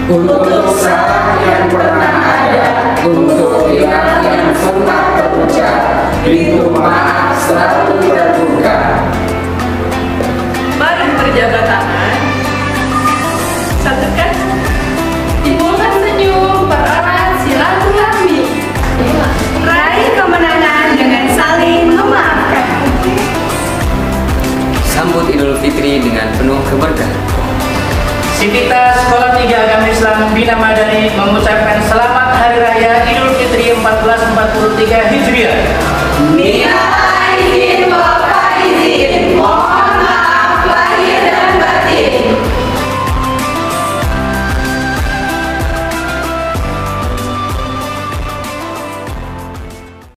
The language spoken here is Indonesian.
untuk salah yang pernah ada, untuk hilang yang sempat terpecah, pintu maaf selalu terbuka. Mari berjabat tangan, satukan, timbulkan senyum, pererat silaturahmi, raih kemenangan dengan saling memaafkan. Sambut Idul Fitri dengan penuh keberkahan. Sivitas Sekolah 3 Agama Islam Bina Madani mengucapkan selamat Hari Raya Idul Fitri 1443 Hijriah.